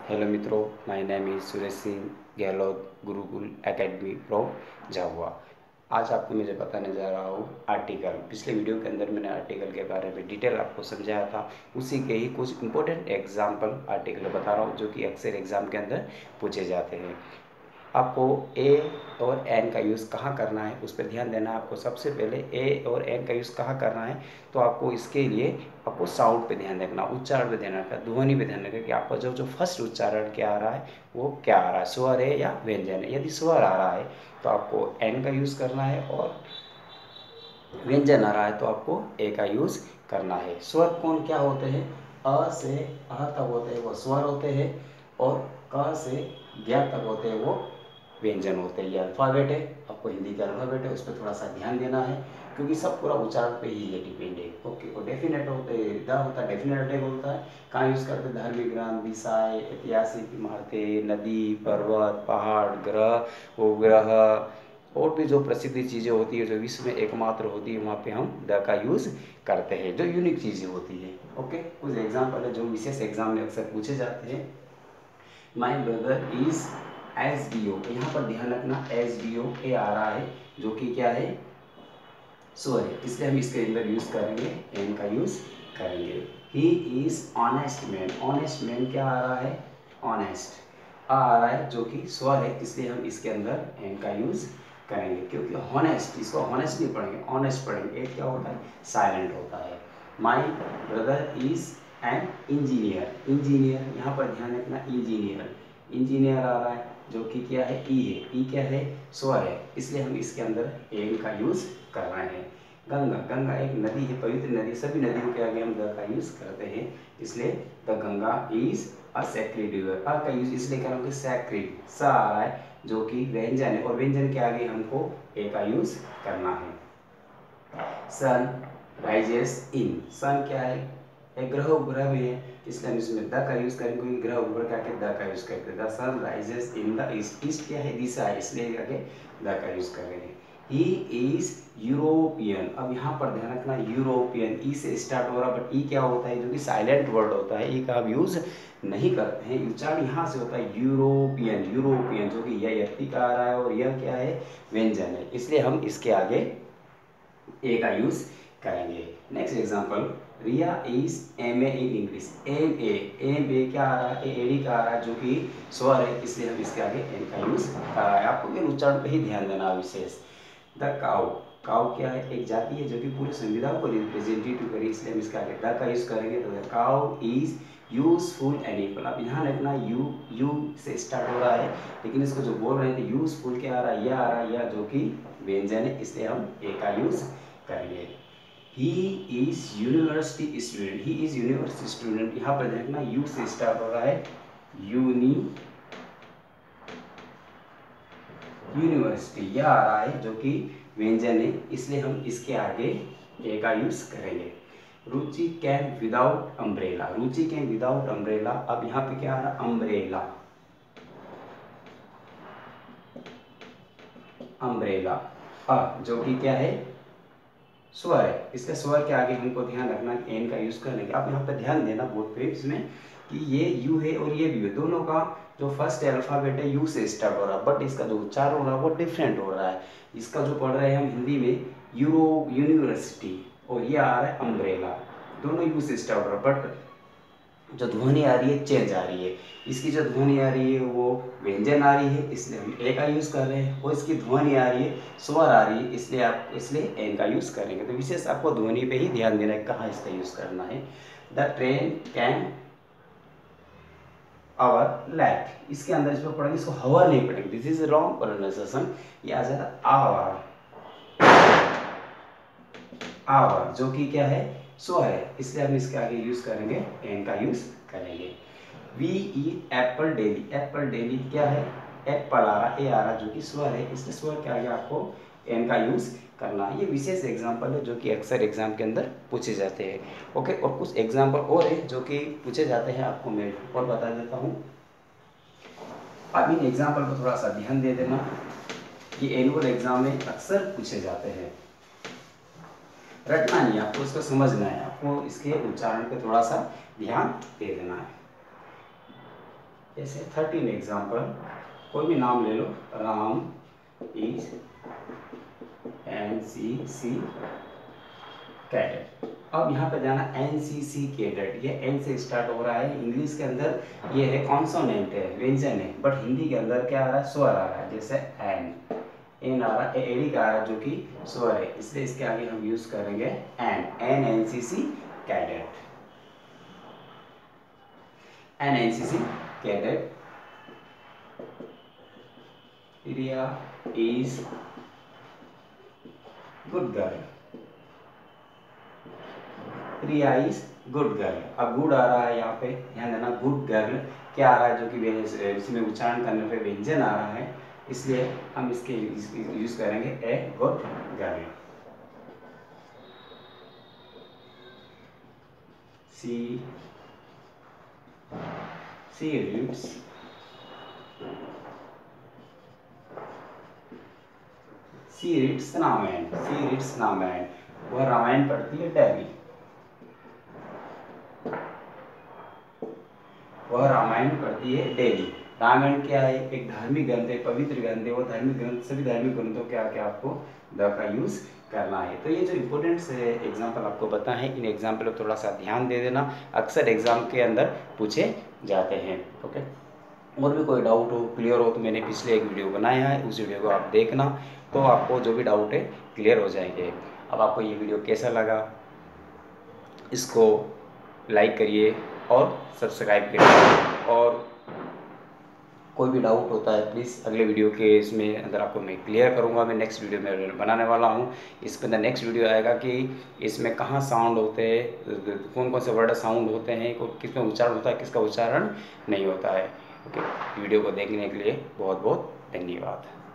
Hello मित्रों, my name is Suresh Singh Gehlot Gurukul academy from Jhabua. आज आपको मैं बताने जा रहा हूँ आर्टिकल। पिछले वीडियो के अंदर मैंने आर्टिकल के बारे में डिटेल आपको समझाया था, उसी के ही कुछ इंपॉर्टेंट एग्जाम्पल आर्टिकल बता रहा हूँ जो कि अक्सर एग्जाम के अंदर पूछे जाते हैं। आपको ए और एन का यूज़ कहाँ करना है उस पर ध्यान देना है। आपको सबसे पहले ए और एन का यूज़ कहाँ करना है, तो आपको इसके लिए आपको साउंड पे ध्यान रखना, उच्चारण पे ध्यान रखना, ध्वनि पे ध्यान रखना कि आपका जो फर्स्ट उच्चारण क्या आ रहा है वो क्या आ रहा है, स्वर है या व्यंजन है। यदि स्वर आ रहा है तो आपको एन का यूज़ करना है, और व्यंजन आ रहा है तो आपको ए का यूज़ करना है। स्वर कौन क्या होते हैं? अ से आ तक होते हैं वो स्वर होते हैं, और क से ज्ञ तक होते हैं वो व्यंजन होते हैं। ये अल्फ़ाबेट है, आपको हिंदी का अल्फ़ाबेट है, उस पर थोड़ा सा ध्यान देना है क्योंकि सब पूरा उच्चारण पे ही ये डिपेंड है। ओके, और डेफिनेट होते द होता है, डेफिनेट आर्टिकल होता है। कहाँ यूज़ करते हैं? धार्मिक ग्रंथ, दिशाएं, ऐतिहासिक इमारतें, नदी, पर्वत, पहाड़, ग्रह, उपग्रह और भी जो प्रसिद्ध चीज़ें होती है, जो विश्व में एकमात्र होती है, वहाँ पे हम द का यूज़ करते हैं, जो यूनिक चीज़ें होती है। ओके, कुछ एग्जाम्पल है जो विशेष एग्जाम में अक्सर पूछे जाते हैं। माई ब्रदर इज SBO, यहाँ पर ध्यान रखना SBO ए आ रहा है जो कि क्या है? स्वर है, इसलिए हम इसके अंदर यूज करेंगे, एन का यूज करेंगे। He is honest man, honest man क्या आ रहा है? ऑनेस्ट आ रहा है जो कि स्वर है, इसलिए हम इसके अंदर एन का यूज करेंगे। क्योंकि हॉनेस्ट, इसको हॉनेस्ट नहीं पढ़ेंगे, ऑनेस्ट पढ़ेंगे। एक क्या होता है? साइलेंट होता है। My brother is an engineer, engineer यहाँ पर ध्यान रखना, इंजीनियर, इंजीनियर आ रहा है जो कि क्या है? ई है, ई क्या है? स्वर है, इसलिए हम इसके अंदर एन का यूज कर रहे हैं। गंगा, गंगा एक नदी है, पवित्र नदी, सभी नदियों के आगे हम द का यूज करते हैं, इसलिए the Ganga is a sacred river. A का यूज इसलिए कर रहा हूँ कि सैक्रेड स आ रहा है जो कि व्यंजन है, और व्यंजन के आगे हमको ए का यूज करना है। सन राइजेस इन, सन क्या है? एक ग्रह उपग्रह में है, इसलिए हम इसमें द का यूज करेंगे, क्योंकि ग्रह उपग्रह के आगे द का यूज करते हैं। The sun rises in the east, east क्या है? दिशा है, इसलिए आगे द का यूज करेंगे। ही इज यूरोपियन, अब यहाँ पर ध्यान रखना, यूरोपियन ई से स्टार्ट हो रहा, बट ई क्या होता है? जो कि साइलेंट वर्ड होता है, ई का हम यूज नहीं करते हैं, उच्चारण यहाँ से होता है यूरोपियन, यूरोपियन जो कि यह यति का आ रहा है, और यह क्या है? व्यंजन है, इसलिए हम इसके आगे ए का यूज करेंगे। Next example, Riya is MA in English, M A क्या आ रहा है? एडी का आ रहा है जो कि स्वर है, इसलिए हम इसके आगे एन का यूज कर रहा है। आपको केवल उच्चारण पे ही ध्यान देना विशेष। द काउ, काउ क्या है? एक जाति है जो कि पूरे संविधान को रिप्रेजेंटेटिव करी, इसलिए हम इसके आगे द का यूज करेंगे। तो the cow is useful animal, अब यहाँ रखना यू से स्टार्ट हो रहा है, लेकिन इसको जो बोल रहे थे यूजफुल क्या आ रहा है? यह आ रहा है, यह जो कि व्यंजन है, इसलिए हम ए का यूज करेंगे। He is university student, he is university student, यहाँ पर देखना यू से स्टार्ट हो रहा है, यूनिवर्सिटी यह आ रहा है जो कि व्यंजन है, इसलिए हम इसके आगे ए का यूज करेंगे। Ruchi can without umbrella, Ruchi can without umbrella, अब यहाँ पे क्या आ रहा? अम्ब्रेला, अम्ब्रेला जो कि क्या है? स्वर है, इसलिए स्वर के आगे हमको ध्यान रखना कि एन का यूज करने के। आप यहाँ पे ध्यान देना बोर्ड पे इसमें कि ये यू है और ये भी है, दोनों का जो फर्स्ट अल्फाबेट है यू से स्टार्ट हो रहा है, बट इसका जो उच्चारण हो रहा है वो डिफरेंट हो रहा है। इसका जो पढ़ रहे हैं हम हिंदी में यूनिवर्सिटी, और ये आ रहा है अम्ब्रेला, दोनों यू से स्टार्ट हो रहा है, बट जो ध्वनि आ रही है चेंज आ रही है। इसकी जो ध्वनि आ रही है वो व्यंजन आ रही है, इसलिए हम ए का यूज़ कर रहे हैं, और इसकी ध्वनि आ रही है स्वर आ रही है, इसलिए एन का यूज़ करेंगे। तो विशेष आपको ध्वनि पे ही ध्यान देना है कहाँ इसका यूज़ करना है। The train can hour lack, इसके अंदर इसमें पढ़ेंगे, इसको हवा नहीं पढ़ेंगे, दिस इज रॉन्ग प्रोनाउंसिएशन, ये आ जाएगा आवर, आवर जो कि क्या है? स्वर है, इसलिए हम इसके आगे यूज करेंगे, एन का यूज करेंगे। We eat apple daily, apple daily क्या है? एप्पल आ रहा, ए आ रहा जो कि स्वर है, इसलिए स्वर के आगे आपको एन का यूज करना है। ये विशेष एग्जाम्पल है जो कि अक्सर एग्जाम के अंदर पूछे जाते हैं। ओके, और कुछ एग्जाम्पल और है जो कि पूछे जाते हैं, आपको मैं और बता देता हूँ। आप इन एग्जाम्पल पर थोड़ा सा ध्यान दे देना, ये एनुअल एग्जाम में अक्सर पूछे जाते हैं। रटना नहीं, आपको इसको समझना है, आपको इसके उच्चारण पे थोड़ा सा ध्यान दे देना है। जैसे 13 एग्जाम्पल, कोई भी नाम ले लो, राम इज NCC कैडेट। अब यहाँ पे जाना NCC कैडेट, ये N से स्टार्ट हो रहा है। इंग्लिश के अंदर ये है कॉन्सोनेंट है, व्यंजन है, बट हिंदी के अंदर क्या आ रहा है, स्वर आ रहा है। जैसे एन आ रहा है, एडी का आ रहा है जो कि स्वर है, इसलिए इसके आगे हम यूज करेंगे an NCC cadet, NCC cadet. Priya is good girl, Priya is good girl. अब गुड आ रहा है यहाँ पे, ध्यान देना, गुड गर्ल क्या आ रहा है, जो कि इसमें उच्चारण करने पे व्यंजन आ रहा है, इसलिए हम इसके यूज करेंगे a good girl. She reads Ramayan, she reads Ramayan, वह रामायण पढ़ती है डेली, वह रामायण पढ़ती है डेली। रामायण क्या है, एक धार्मिक ग्रंथ है, पवित्र ग्रंथ है, वो धार्मिक ग्रंथ, सभी धार्मिक ग्रंथों के आके आपको द का यूज करना है। तो ये जो इम्पोर्टेंट एग्जाम्पल आपको बता है, इन एग्जाम्पल पर थोड़ा सा ध्यान दे देना, अक्सर एग्जाम के अंदर पूछे जाते हैं। ओके, और भी कोई डाउट हो, क्लियर हो, तो मैंने पिछले एक वीडियो बनाया है, उस वीडियो को आप देखना, तो आपको जो भी डाउट है क्लियर हो जाएंगे। अब आपको ये वीडियो कैसा लगा, इसको लाइक करिए और सब्सक्राइब करिए, और कोई भी डाउट होता है प्लीज़ अगले वीडियो के इसमें अंदर आपको मैं क्लियर करूंगा। मैं नेक्स्ट वीडियो में बनाने वाला हूं, इसके अंदर नेक्स्ट वीडियो आएगा कि इसमें कहाँ साउंड होते हैं, कौन कौन से वर्ड साउंड होते हैं, किसमें उच्चारण होता है, किसका उच्चारण नहीं होता है। ओके, वीडियो को देखने के लिए बहुत बहुत धन्यवाद।